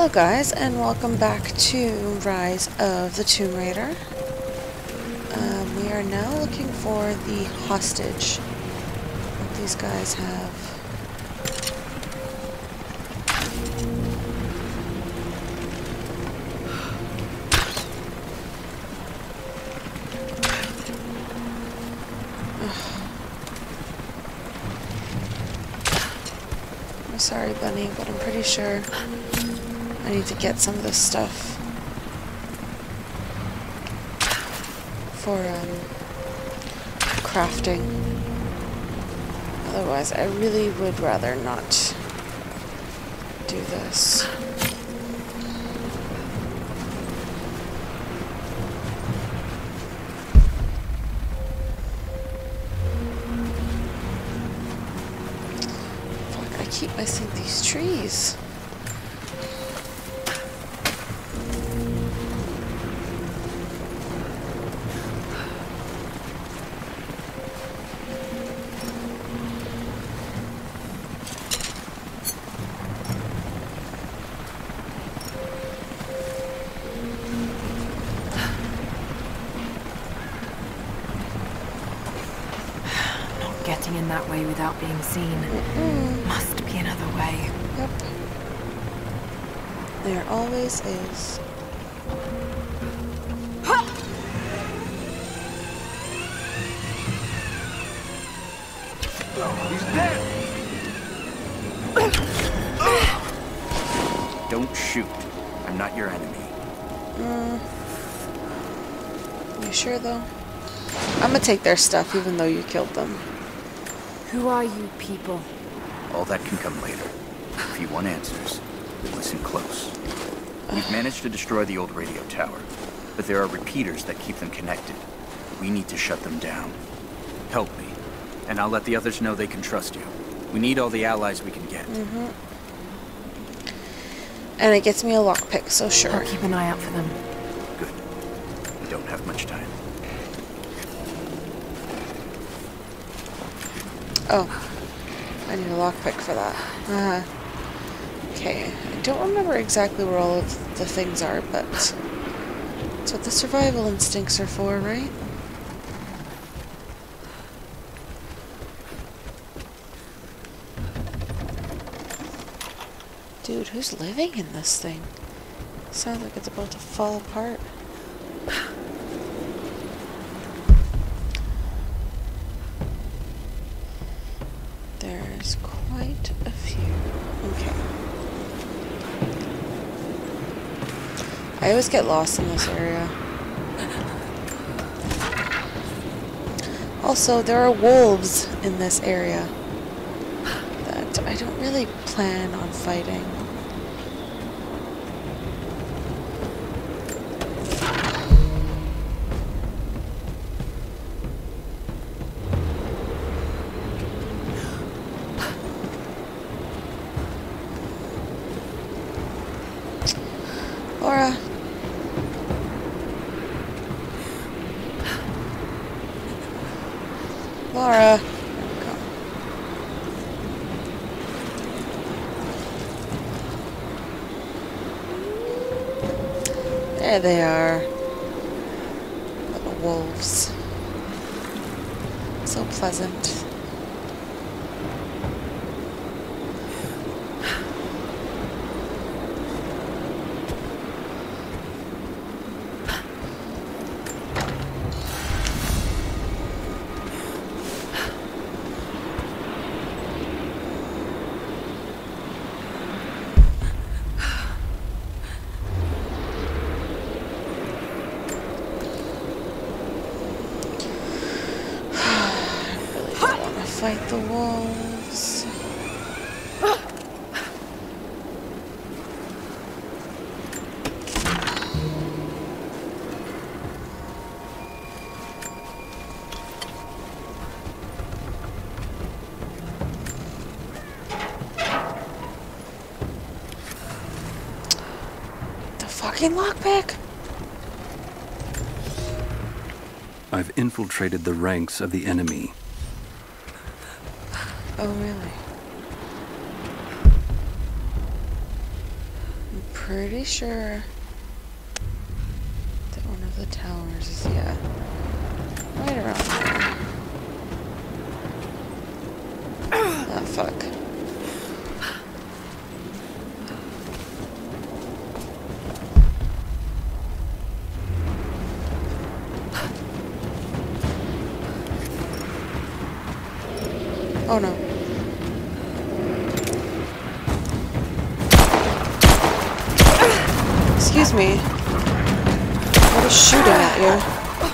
Hello guys, and welcome back to Rise of the Tomb Raider. We are now looking for the hostage that these guys have. I'm sorry, Bunny, but I'm pretty sure I need to get some of this stuff for crafting. Otherwise, I really would rather not do this. Fuck, I keep missing these trees. Getting in that way without being seen. Must be another way. Yep. There always is. He's dead! Don't shoot. I'm not your enemy. You sure though? I'm gonna take their stuff even though you killed them. Who are you people? All that can come later. If you want answers, listen close. We've managed to destroy the old radio tower, but there are repeaters that keep them connected. We need to shut them down. Help me, and I'll let the others know they can trust you. We need all the allies we can get. And it gets me a lockpick, so sure. I'll keep an eye out for them. Good. We don't have much time. Oh, I need a lockpick for that. Okay, I don't remember exactly where all of the things are, but that's what the survival instincts are for, right? Dude, who's living in this thing? Sounds like it's about to fall apart. There's quite a few. Okay. I always get lost in this area. Also, there are wolves in this area that I don't really plan on fighting. Laura. Laura. There we go. There they are. Little wolves. So pleasant. Fight the wolves. The fucking lockpick. I've infiltrated the ranks of the enemy. Oh, really? I'm pretty sure that one of the towers is, yeah, right around there. Oh, fuck. Oh no. Excuse me. What is shooting at you?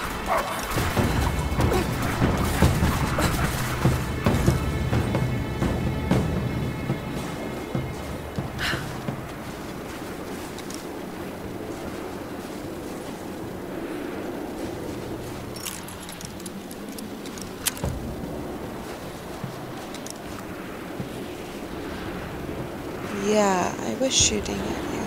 Yeah, I was shooting at you.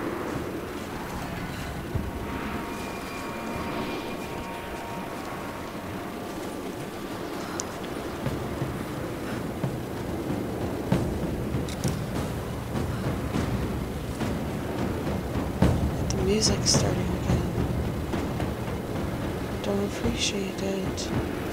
The music's starting again. Don't appreciate it.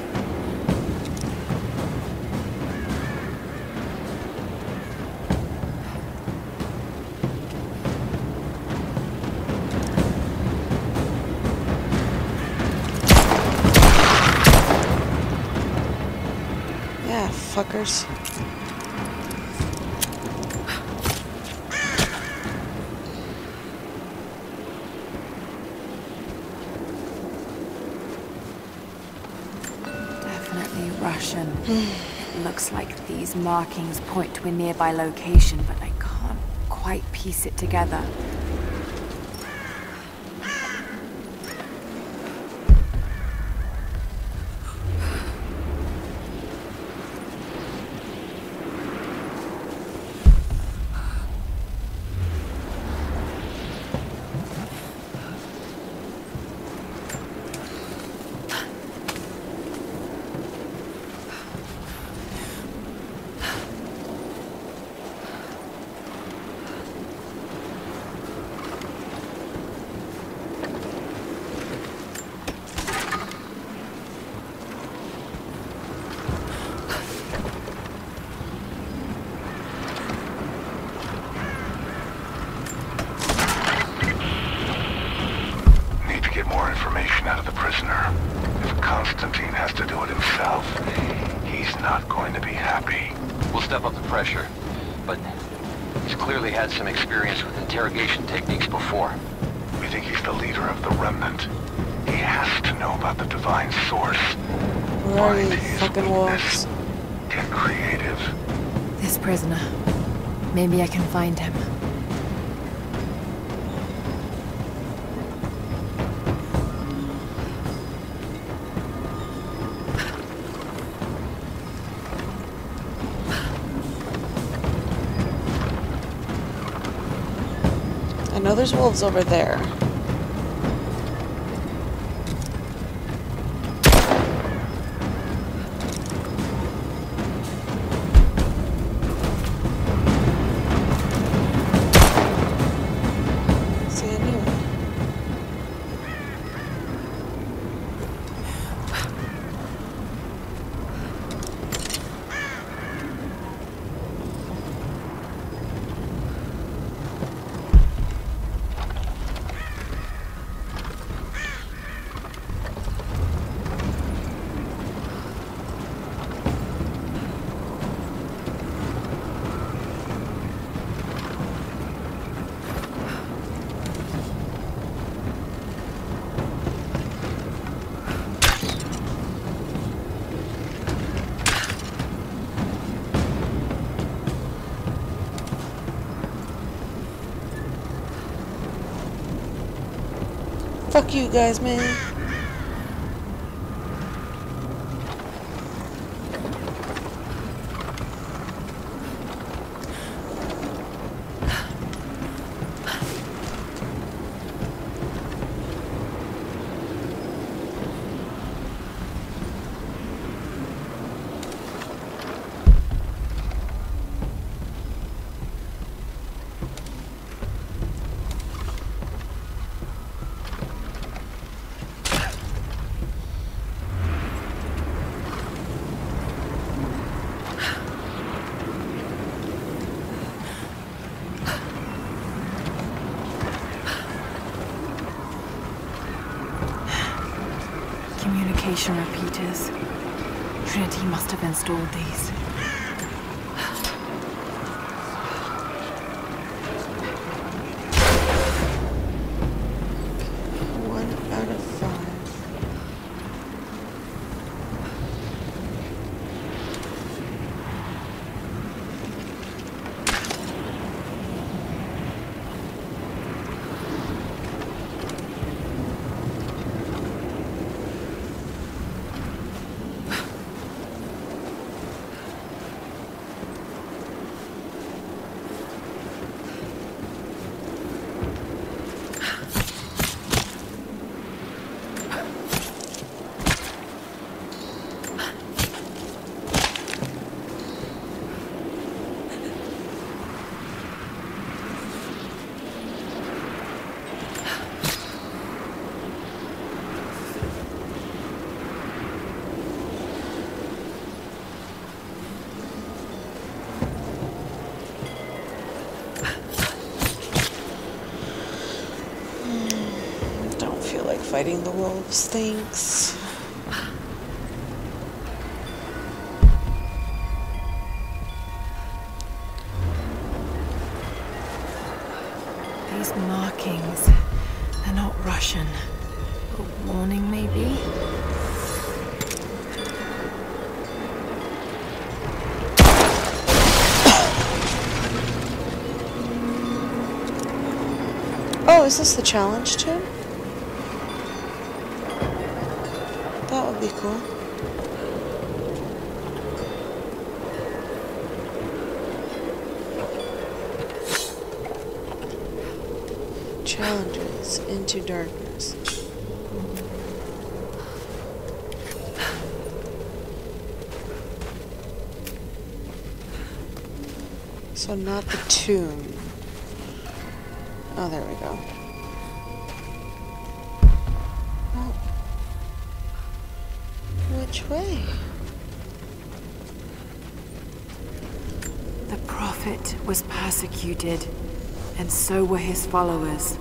Yeah, fuckers. Definitely Russian. It looks like these markings point to a nearby location, but I can't quite piece it together. Out of the prisoner. If Constantine has to do it himself, he's not going to be happy. We'll step up the pressure, but he's clearly had some experience with interrogation techniques before. We think he's the leader of the Remnant. He has to know about the divine source. Where are you, Find his fucking weakness. wolves? Get creative. This prisoner. Maybe I can find him. I know there's wolves over there. See a new one. Fuck you guys, man. location repeaters. Trinity must have installed these. One out of 5. Fighting the wolves, thanks. These markings, they're not Russian. A warning, maybe? Oh, is this the challenge too? That would be cool. Challenges into darkness. So not the tomb. Oh, there we go. Oh. Which way? The Prophet was persecuted, and so were his followers.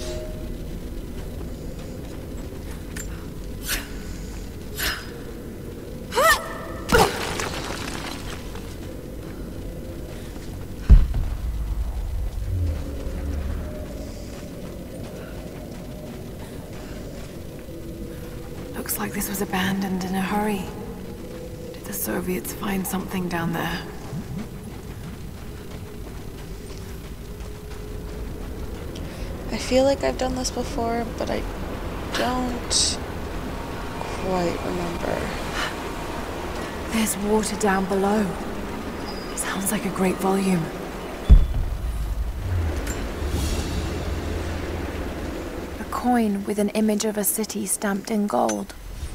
Looks like this was abandoned in a hurry. Did the Soviets find something down there? I feel like I've done this before, but I don't quite remember. There's water down below. Sounds like a great volume. A coin with an image of a city stamped in gold.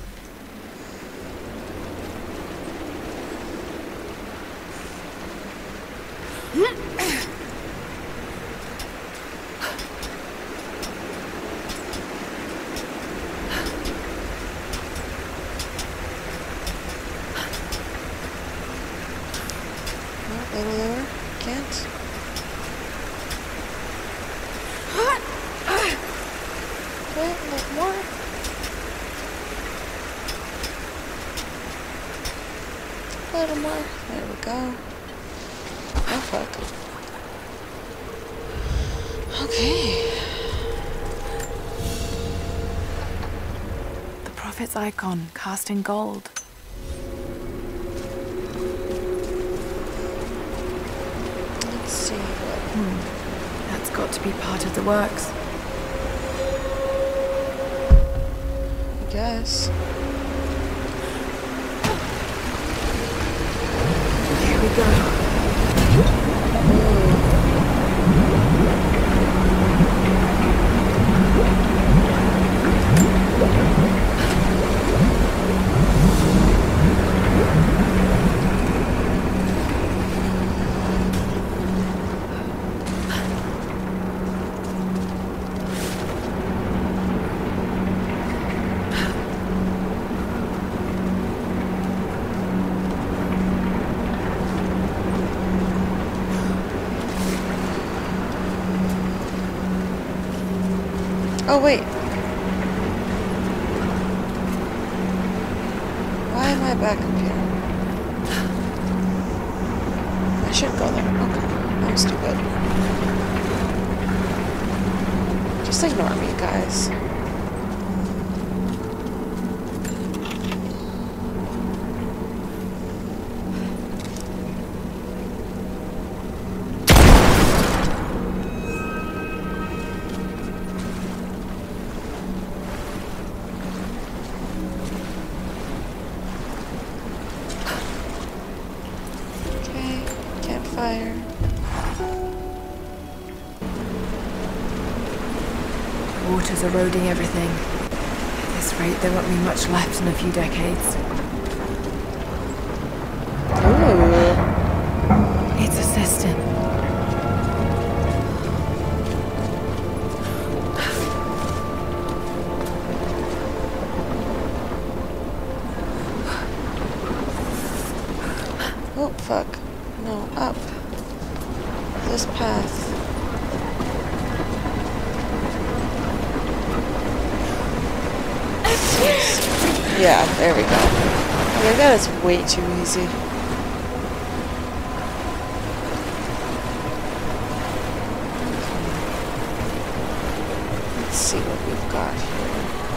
A little lower? Can't? Wait, a little more? A little more. There we go. Oh, fuck. Okay. The Prophet's icon, cast in gold. Let's see what... That's got to be part of the works. I guess. Here we go. Oh, wait. Why am I back up here? I should go there. Okay. I'm stupid. Just ignore me, guys. Campfire. Water's eroding everything. At this rate, there won't be much left in a few decades. Ooh. It's a cistern. Oh, fuck. No, up. This path. Yeah, there we go. Okay, that is way too easy. Let's see what we've got here.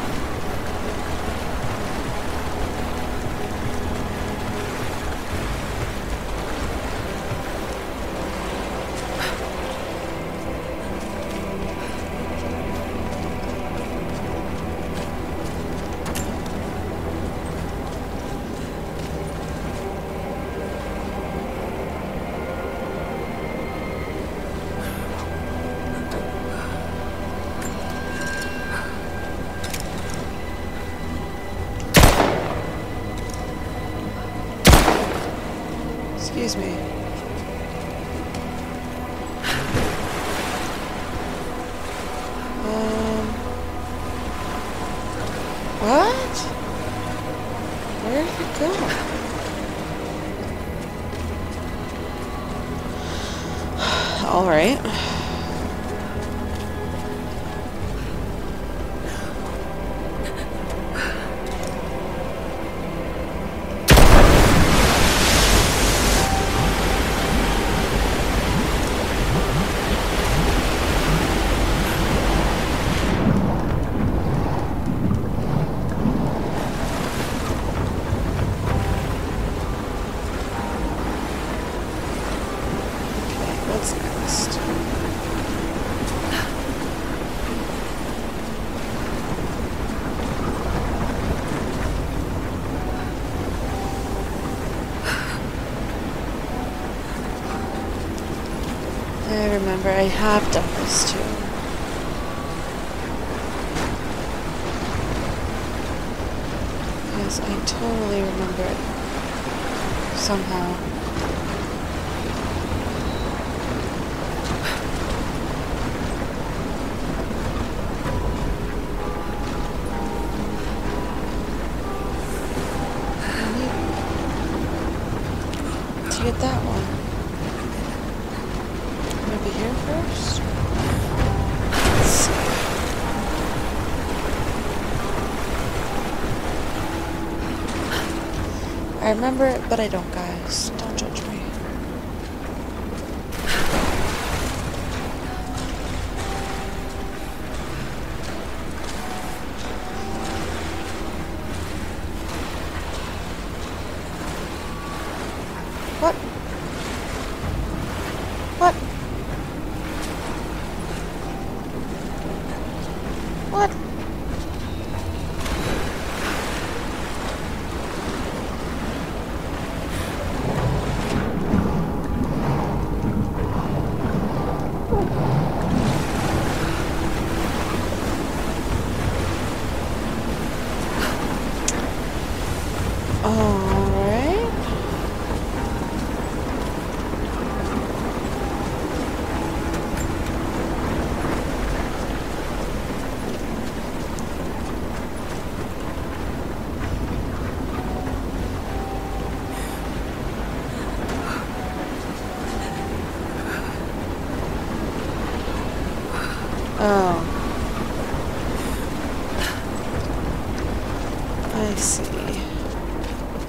Excuse me. What? Where did it go? All right. What's next? I remember I have done this too. Yes, I totally remember it. Somehow. To get that one. I'm gonna be here first. Let's see. I remember it, but I don't, guys. Don't judge me. What? What? What? All right. Oh. I see.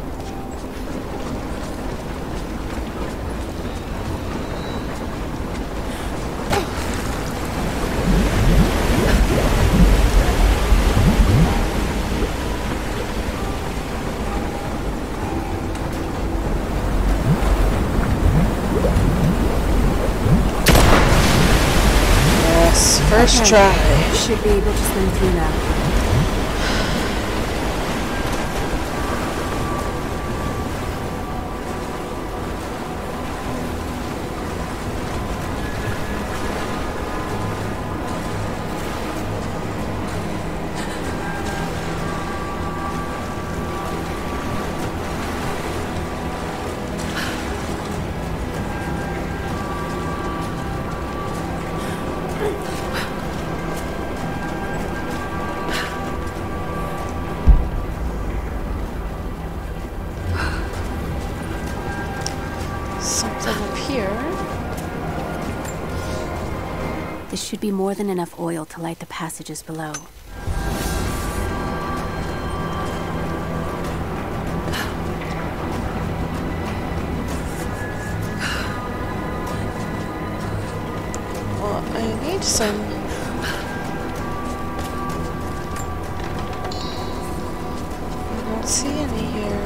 First try. Should be able to swim through now. Something up here. This should be more than enough oil to light the passages below. Well, I need some. I don't see any here.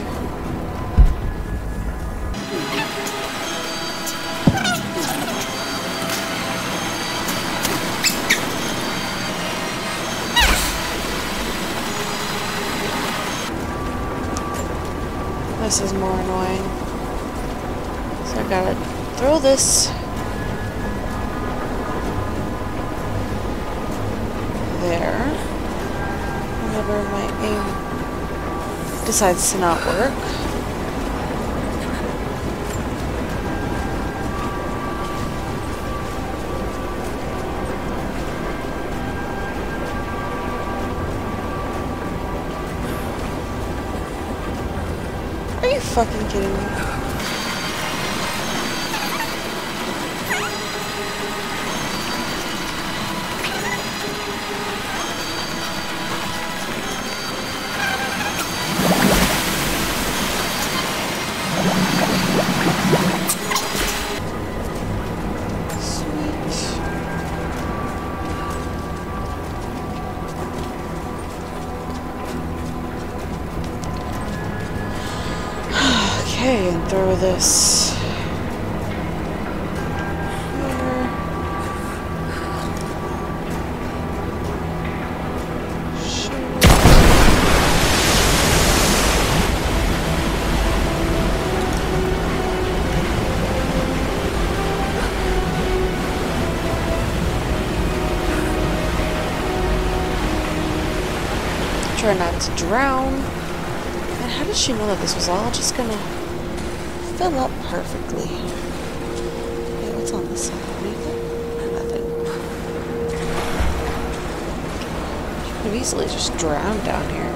This is more annoying. So I gotta throw this there. Whenever my aim decides to not work. Are you fucking kidding me? Sweet. Okay, and throw this here. Try not to drown. And how did she know that this was all just gonna fill up perfectly? Okay, what's on this side? Anything? Nothing. She could easily just drown down here.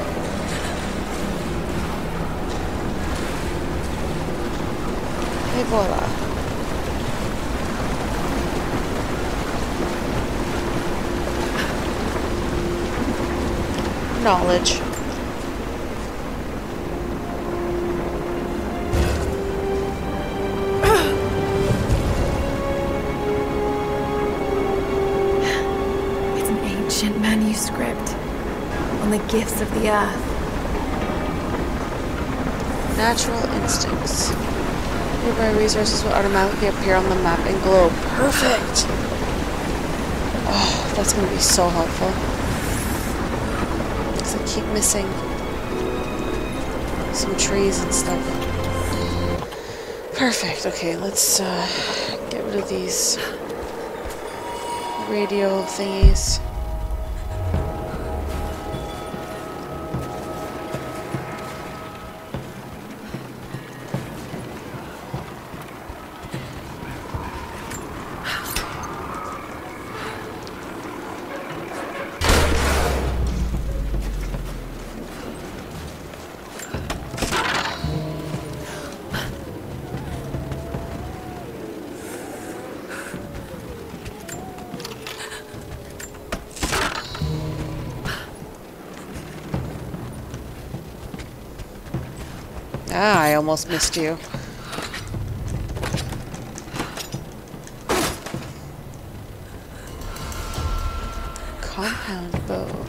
Et voila. Knowledge. It's an ancient manuscript on the gifts of the earth. Natural instincts. Nearby resources will automatically appear on the map and glow. Perfect! Oh, that's going to be so helpful. Because I keep missing some trees and stuff. Perfect. Okay, let's get rid of these radio thingies. Ah, I almost missed you. Compound bow.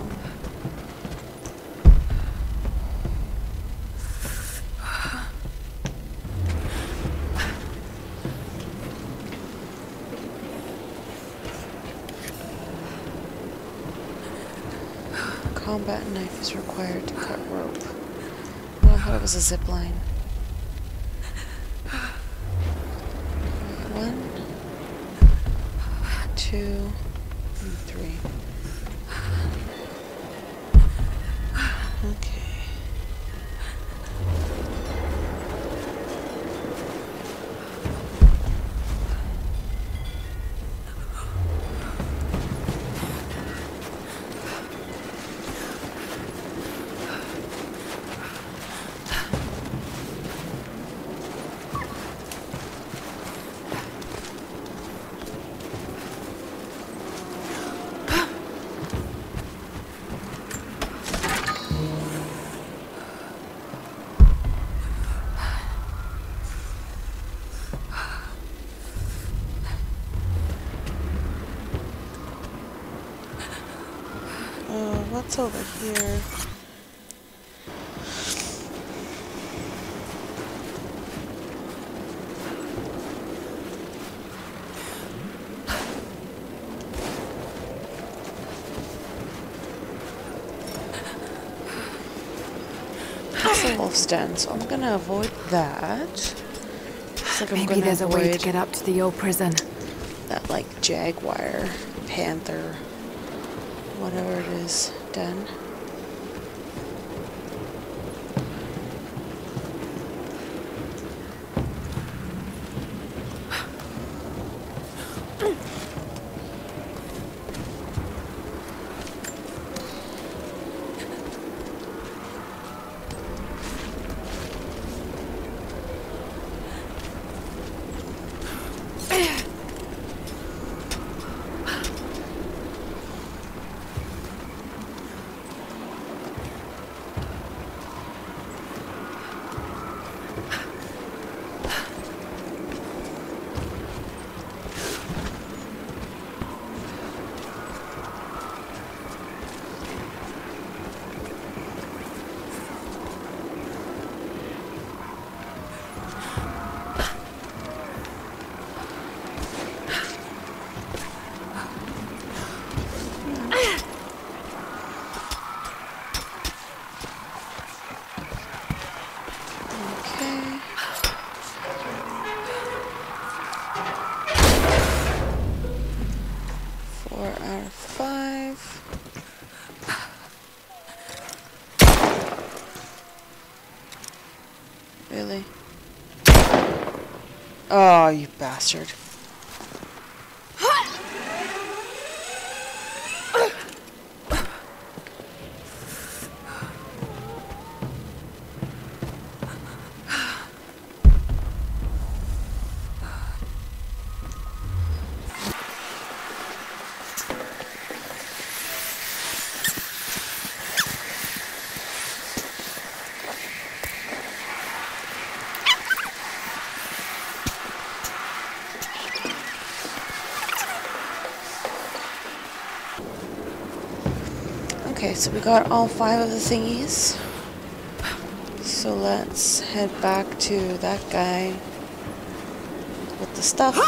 combat knife is required to cut rope. Oh, I thought it was a zip line. 1, 2, and 3. Okay. What's over here? It's a wolf's den, so I'm gonna avoid that. Looks like Maybe there's a way to get up to the old prison. That, like, jaguar, panther, whatever it is, den. Really? Oh, you bastard. Okay, so we got all 5 of the thingies. So let's head back to that guy with the stuff.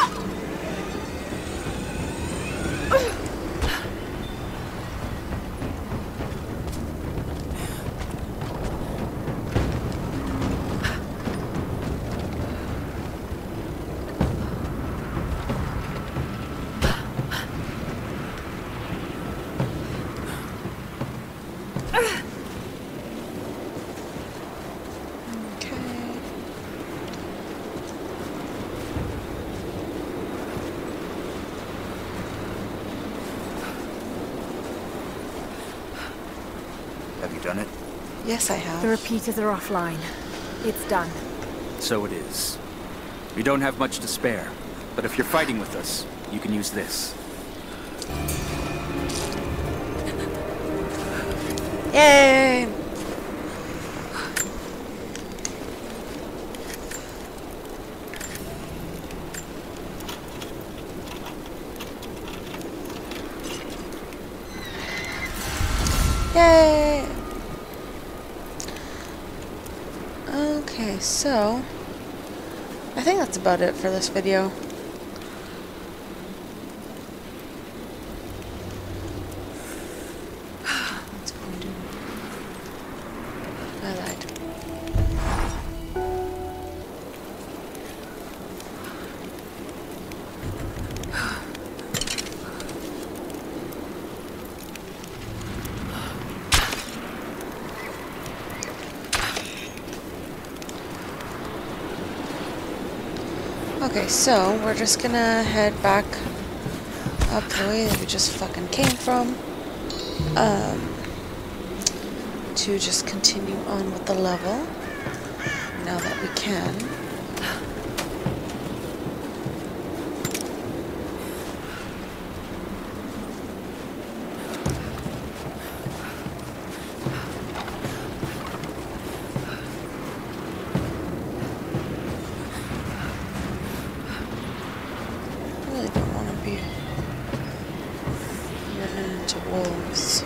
Have you done it? Yes, I have. The repeaters are offline. It's done. So it is. We don't have much to spare, but if you're fighting with us, you can use this. Yay! Yay! Okay, so I think that's about it for this video. Let's I lied. Okay, so we're just gonna head back up the way that we just fucking came from. To just continue on with the level now that we can. I really don't want to be running into wolves.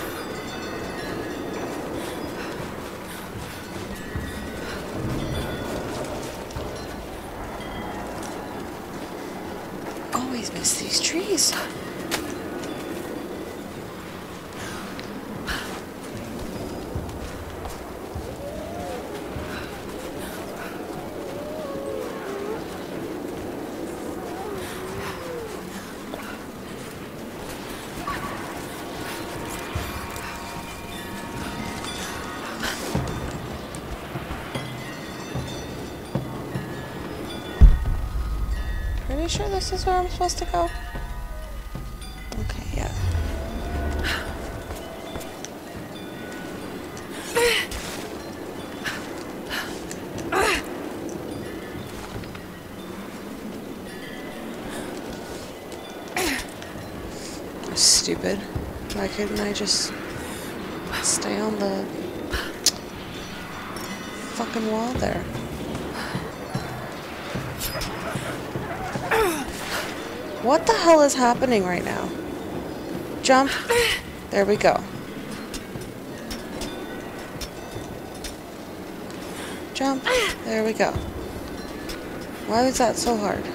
Always miss these trees. Pretty sure this is where I'm supposed to go. Okay, yeah. Stupid. Why couldn't I just stay on the fucking wall there? What the hell is happening right now? Jump. There we go. Jump. There we go. Why was that so hard?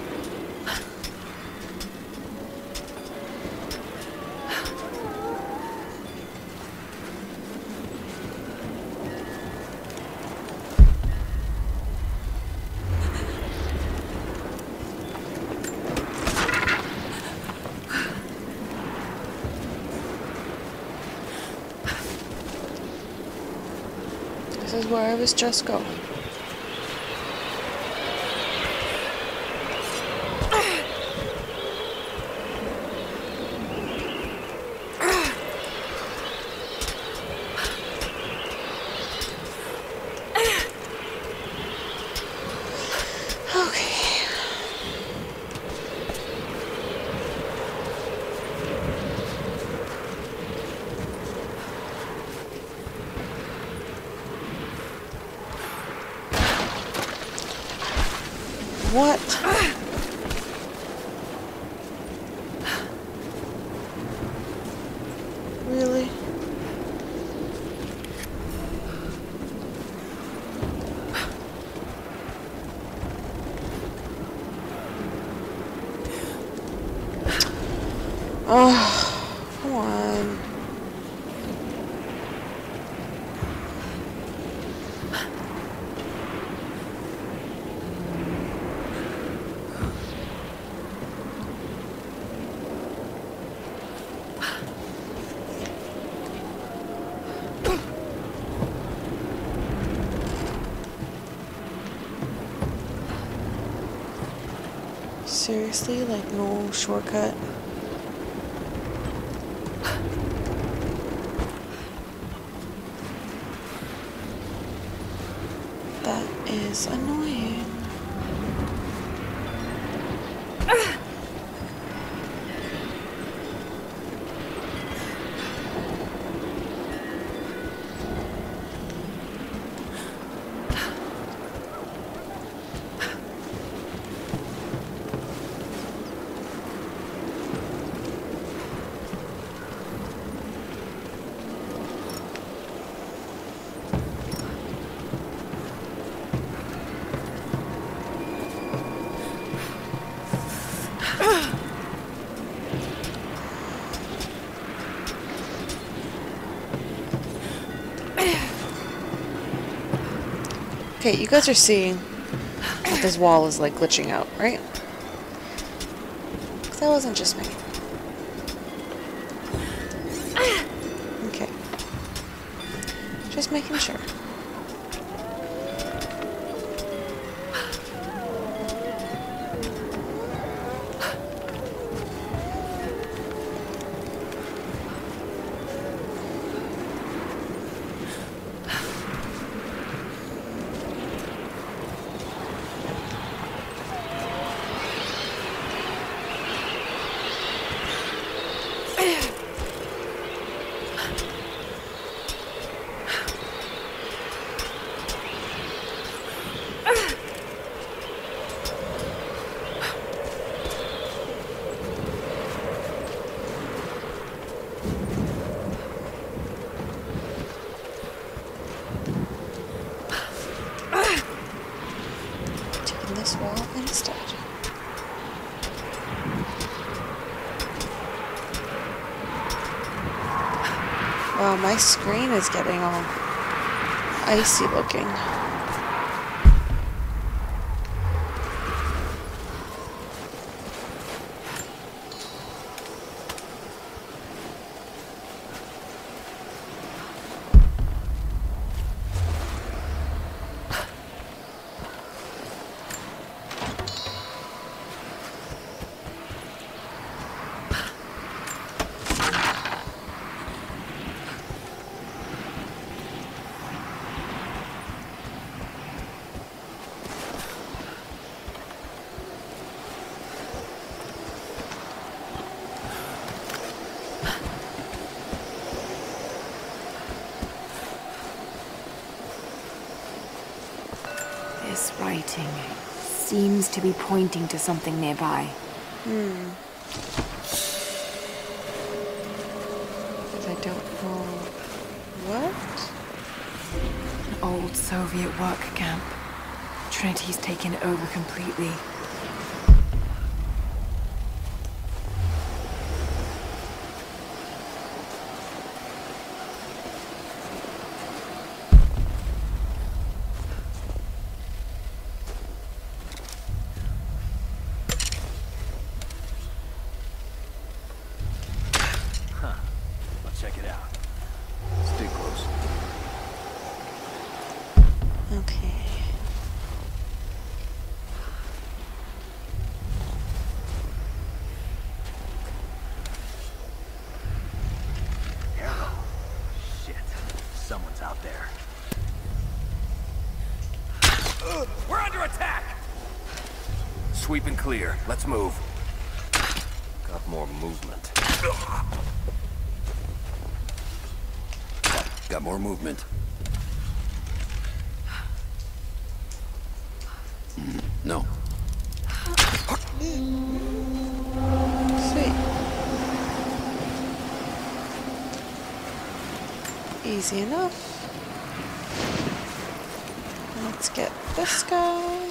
This is where I was just going. What? Really? Oh, come on. Seriously, like no shortcut? That is annoying. Okay, you guys are seeing that this wall is like glitching out, right? 'Cause that wasn't just me. Okay. Just making sure. This wall instead. Wow, my screen is getting all icy looking. This writing seems to be pointing to something nearby. But I don't know what? An old Soviet work camp. Trinity's taken it over completely. Check it out. Stay close. Okay. Arrow. Shit. Someone's out there. We're under attack! Sweep and clear. Let's move. Got more movement. Got more movement. No. Sweet. Easy enough. Let's get this guy.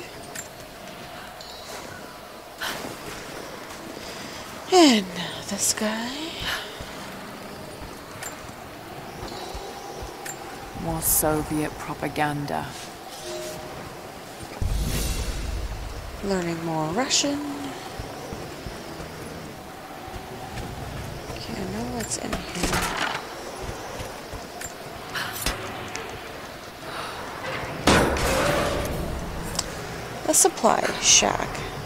And this guy. More Soviet propaganda. Learning more Russian. Okay, I know what's in here. A supply shack.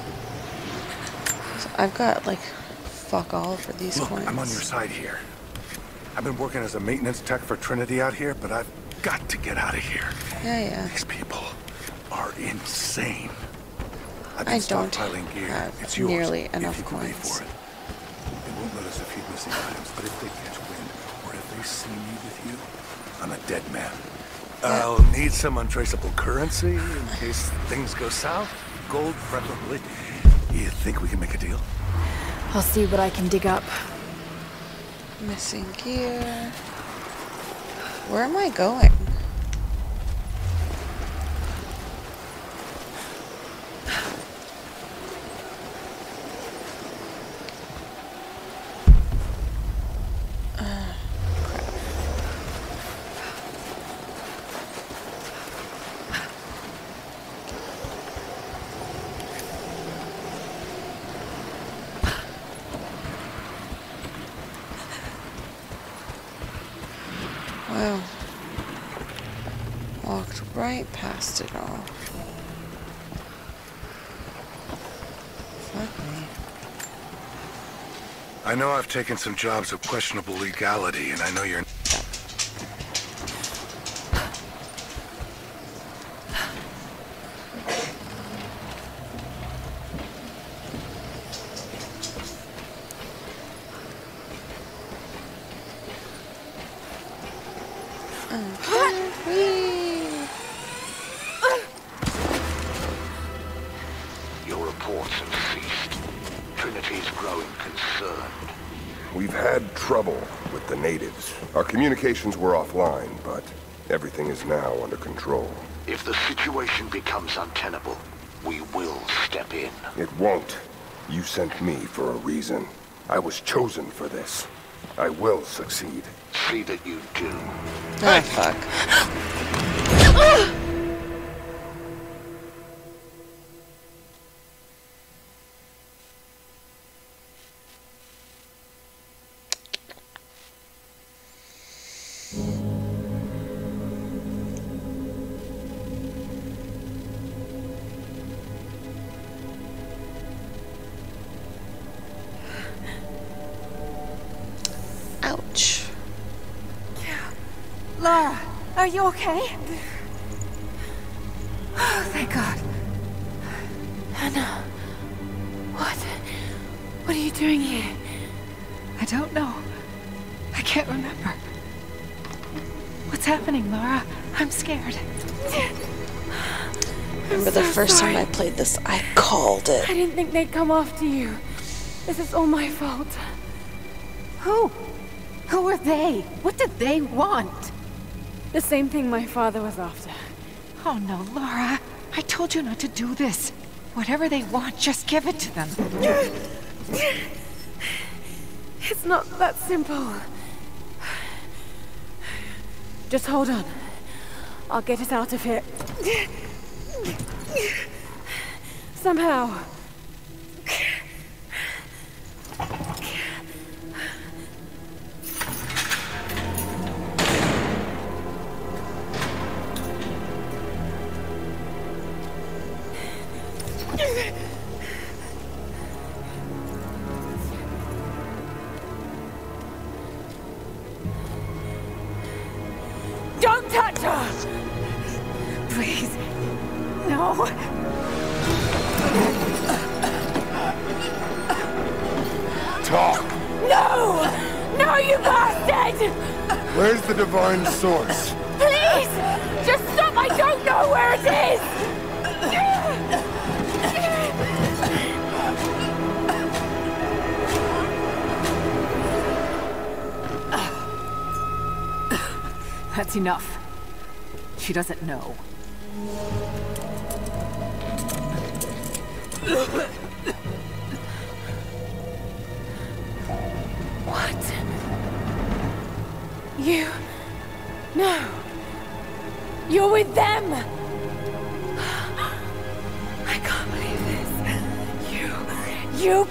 So I've got like fuck all for these Look, coins. I'm on your side here. I've been working as a maintenance tech for Trinity out here, but I've got to get out of here. Yeah. These people are insane. I've been I don't stockpiling gear. have It's yours nearly if enough you can pay coins. for it. They won't let us a few missing items, but if they catch wind, or if they see me with you, I'm a dead man. I'll need some untraceable currency in case things go south. Gold, preferably. You think we can make a deal? I'll see what I can dig up. Missing gear. Where am I going? Wow. Walked right past it all. Fuck me. I know I've taken some jobs of questionable legality, and I know you're... Your reports have ceased. Trinity's growing concerned. We've had trouble with the natives. Our communications were offline, but everything is now under control. If the situation becomes untenable, we will step in. It won't. You sent me for a reason. I was chosen for this. I will succeed. See that you do. Oh, fuck. Ouch. Lara, are you okay? Oh, thank God. Anna, what are you doing here? I don't know. I can't remember. What's happening, Lara? I'm scared. Remember the first time I played this, I called it. I didn't think they'd come after you. This is all my fault. Who? Who are they? What did they want? The same thing my father was after. Oh no, Lara. I told you not to do this. Whatever they want, just give it to them. It's not that simple. Just hold on. I'll get us out of here. Somehow. Don't touch her! Please. No. Talk! No! No, you bastard! Where's the divine source? Please! Just stop! I don't know where it is! That's enough. She doesn't know. What? You... No. You're with them! I can't believe this. You...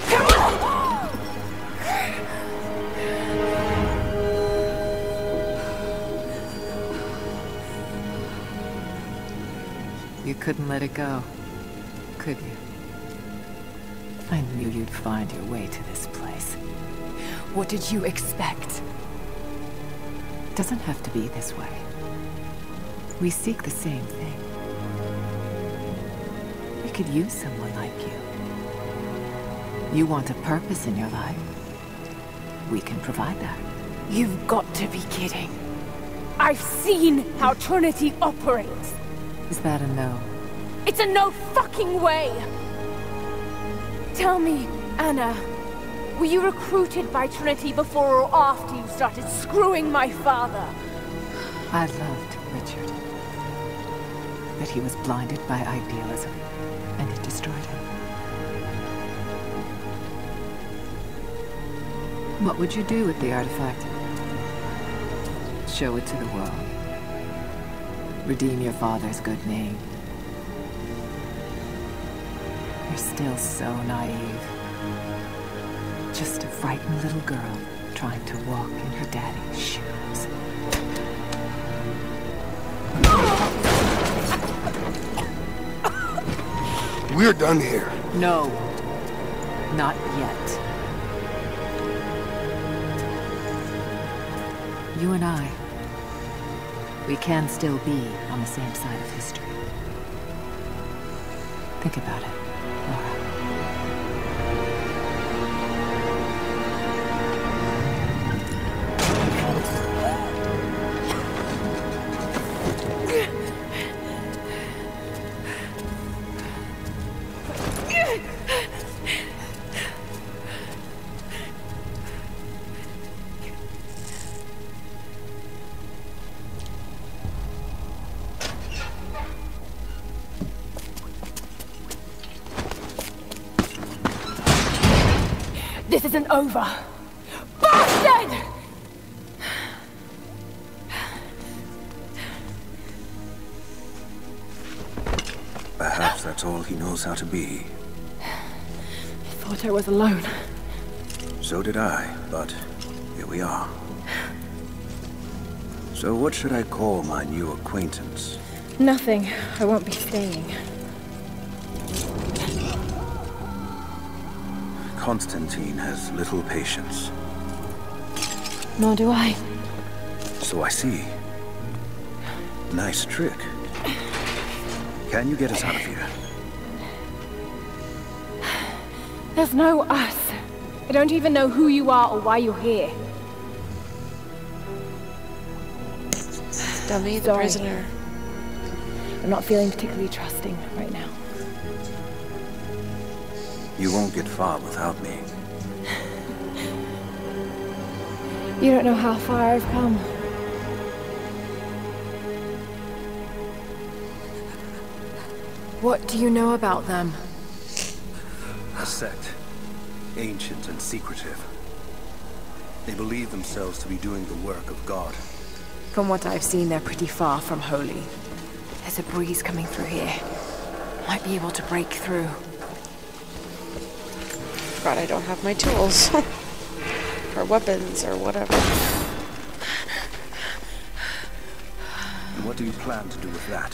You couldn't let it go, could you? I knew you'd find your way to this place. What did you expect? It doesn't have to be this way. We seek the same thing. We could use someone like you. You want a purpose in your life. We can provide that. You've got to be kidding. I've seen how Trinity operates. Is that a no? It's a no fucking way! Tell me, Anna, were you recruited by Trinity before or after you started screwing my father? I loved Richard. But he was blinded by idealism, and it destroyed him. What would you do with the artifact? Show it to the world. Redeem your father's good name. You're still so naive. Just a frightened little girl trying to walk in her daddy's shoes. We're done here. No. Not yet. You and I, we can still be on the same side of history. Think about it, Laura. This isn't over! Bastard! Perhaps that's all he knows how to be. I thought I was alone. So did I, but here we are. So what should I call my new acquaintance? Nothing. I won't be staying. Constantine has little patience. Nor do I. So I see. Nice trick. Can you get us out of here? There's no us. I don't even know who you are or why you're here. Dummy, the Sorry. prisoner. I'm not feeling particularly trusting right now. You won't get far without me. You don't know how far I've come. What do you know about them? A sect. Ancient and secretive. They believe themselves to be doing the work of God. From what I've seen, they're pretty far from holy. There's a breeze coming through here. Might be able to break through. God, I don't have my tools. Or weapons, or whatever. And what do you plan to do with that?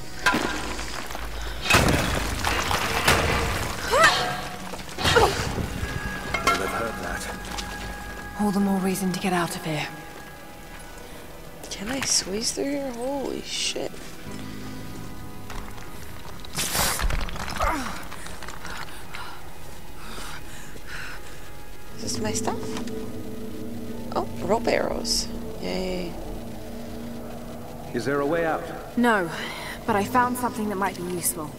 They'll have heard that. All the more reason to get out of here. Can I squeeze through here? Holy shit. Is this my stuff? Oh, rope arrows. Yay. Is there a way out? No, but I found something that might be useful.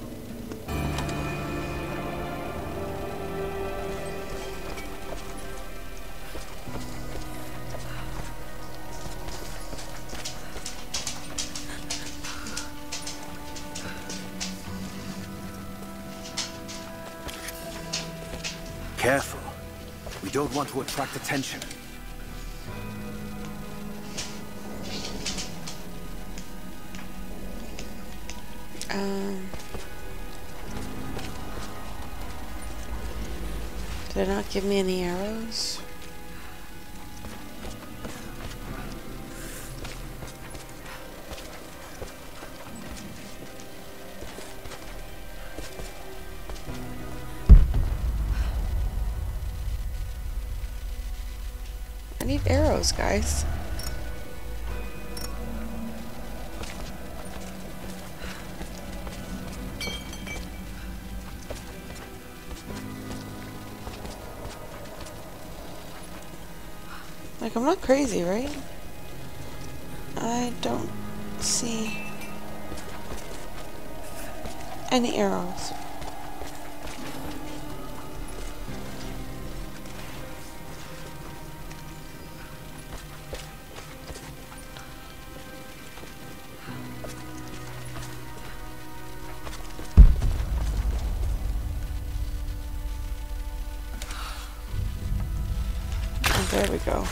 Careful. We don't want to attract attention. Did it not give me any arrows? I need arrows, guys. Like, I'm not crazy, right? I don't see any arrows. Oh, there we go.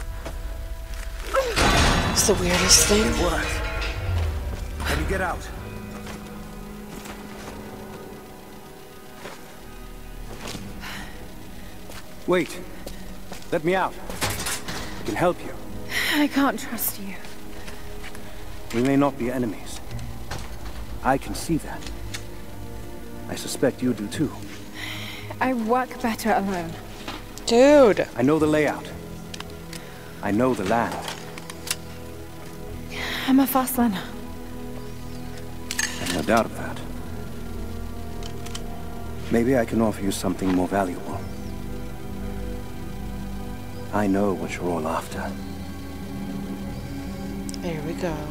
That's the weirdest thing. It worked. Can you get out? Wait. Let me out. I can help you. I can't trust you. We may not be enemies. I can see that. I suspect you do too. I work better alone. Dude! I know the layout. I know the land. I'm a fast learner. No doubt of that. Maybe I can offer you something more valuable. I know what you're all after. There we go.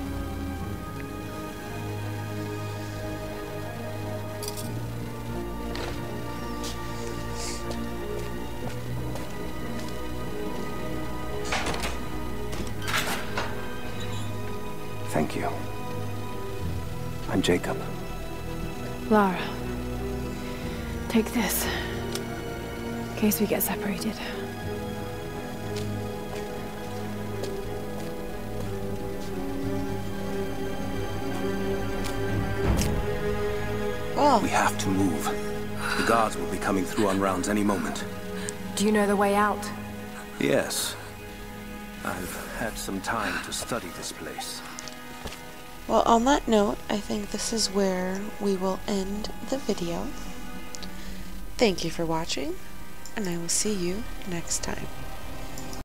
Thank you. I'm Jacob. Lara. Take this. In case we get separated. Oh. We have to move. The guards will be coming through on rounds any moment. Do you know the way out? Yes. I've had some time to study this place. Well, on that note, I think this is where we will end the video. Thank you for watching, and I will see you next time.